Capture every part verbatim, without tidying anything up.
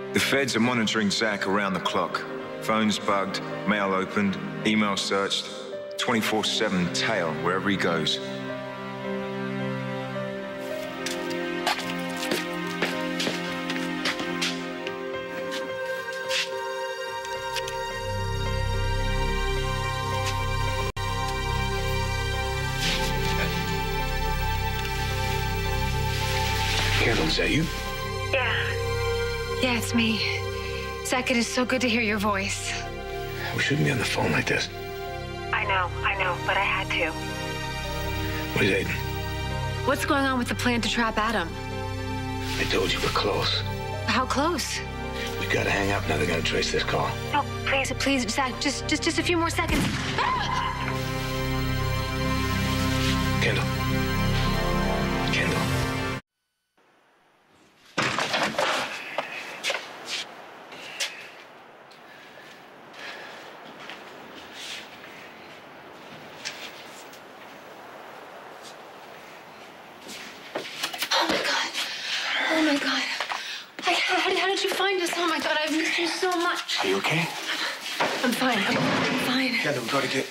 The feds are monitoring Zach around the clock. Phones bugged, mail opened, email searched, twenty-four seven tail wherever he goes. Kendall, is that you? Yeah. Yeah, it's me. Zach, it is so good to hear your voice. We shouldn't be on the phone like this. I know, I know, but I had to. Where's Aiden? What's going on with the plan to trap Adam? I told you we're close. How close? We gotta hang up now. They're gonna trace this call. No, please, please, Zach, just, just, just a few more seconds. Kendall. Kendall. Oh my God. I, how, how did you find us? Oh my God, I've missed you so much. Are you okay? I'm fine. I'm, I'm fine. Kendall, we gotta get...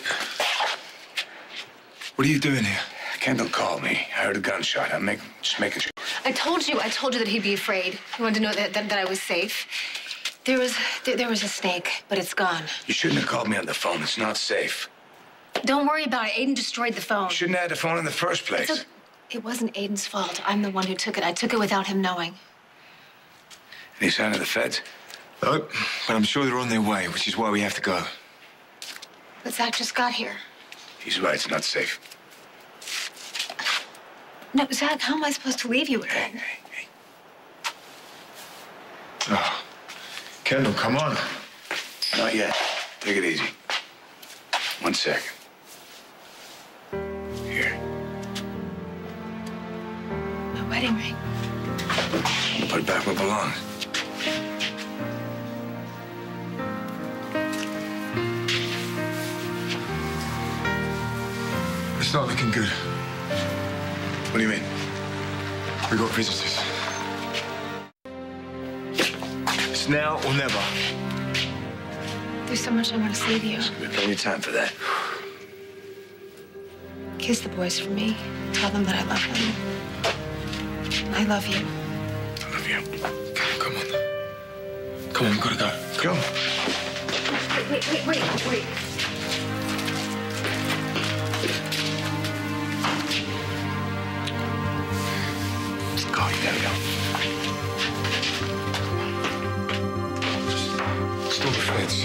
What are you doing here? Kendall called me. I heard a gunshot. I'm make, just making sure. I told you, I told you that he'd be afraid. He wanted to know that, that, that I was safe. There was, there, there was a snake, but it's gone. You shouldn't have called me on the phone. It's not safe. Don't worry about it. Aiden destroyed the phone. You shouldn't have had the phone in the first place. So, it wasn't Aiden's fault. I'm the one who took it. I took it without him knowing. Any sign of the feds? Nope, but I'm sure they're on their way, which is why we have to go. But Zach just got here. He's right. It's not safe. No, Zach, how am I supposed to leave you again? Hey, hey, hey. Oh, Kendall, come on. Not yet. Take it easy. One second. Here. My wedding ring. Put it back where it belongs. It's not looking good. What do you mean? We got visitors. It's now or never. There's so much I want to say to you. There's plenty of time for that. Kiss the boys for me. Tell them that I love them. I love you. I love you. Come, come on. Come on, we gotta go. Go. Wait, wait, wait, wait, wait. Go, you gotta go. Stop the feds.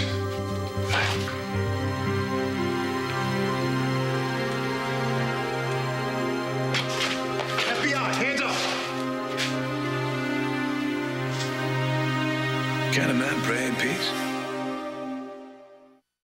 F B I, hands up! Can a man pray in peace?